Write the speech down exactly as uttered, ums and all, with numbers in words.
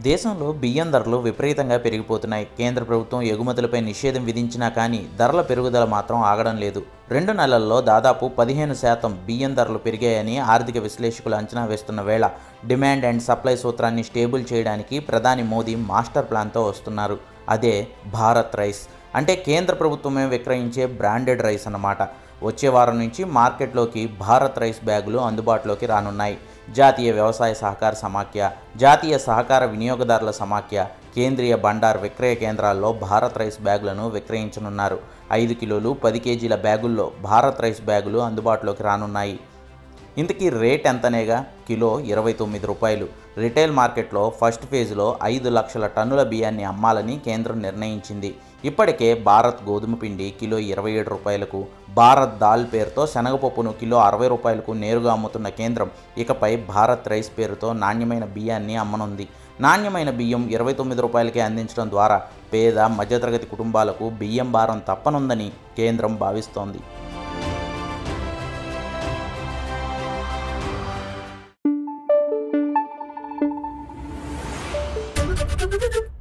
దేశంలో బియ్యం ధరలు విపరీతంగా పెరిగిపోతున్నాయి. కేంద్ర ప్రభుత్వం ఎగుమతులపై నిషేధం విధించినా కానీ ధరల పెరుగుదల మాత్రం ఆగడం లేదు. రెండు నెలల్లో దాదాపు పదిహేను శాతం బియ్యం ధరలు పెరిగాయని ఆర్థిక విశ్లేషకులు అంచనా వేస్తున్న వేళ డిమాండ్ అండ్ సప్లై సూత్రాన్ని స్టేబుల్ చేయడానికి ప్రధాని మోదీ మాస్టర్ ప్లాన్తో వస్తున్నారు. అదే భారత్ రైస్. అంటే కేంద్ర ప్రభుత్వమే విక్రయించే బ్రాండెడ్ రైస్ అన్నమాట. వచ్చే వారం నుంచి మార్కెట్లోకి భారత్ రైస్ బ్యాగులు అందుబాటులోకి రానున్నాయి. జాతీయ వ్యవసాయ సహకార సమాఖ్య, జాతీయ సహకార వినియోగదారుల సమాఖ్య, కేంద్రీయ బండార్ విక్రయ కేంద్రాల్లో భారత్ రైస్ బ్యాగులను విక్రయించనున్నారు. ఐదు కిలోలు పది కేజీల బ్యాగుల్లో భారత్ రైస్ బ్యాగులు అందుబాటులోకి రానున్నాయి. ఇంతకీ రేట్ ఎంతనేగా? కిలో ఇరవై తొమ్మిది రూపాయలు. రిటైల్ మార్కెట్లో ఫస్ట్ ఫేజ్లో ఐదు లక్షల టన్నుల బియ్యాన్ని అమ్మాలని కేంద్రం నిర్ణయించింది. ఇప్పటికే భారత్ గోధుమ పిండి కిలో ఇరవై ఏడు రూపాయలకు, భారత్ దాల్ పేరుతో శనగపప్పును కిలో అరవై రూపాయలకు నేరుగా అమ్ముతున్న కేంద్రం ఇకపై భారత్ రైస్ పేరుతో నాణ్యమైన బియ్యాన్ని అమ్మనుంది. నాణ్యమైన బియ్యం ఇరవై తొమ్మిది రూపాయలకే అందించడం ద్వారా పేద మధ్యతరగతి కుటుంబాలకు బియ్యం భారం తప్పనుందని కేంద్రం భావిస్తోంది. Thank you.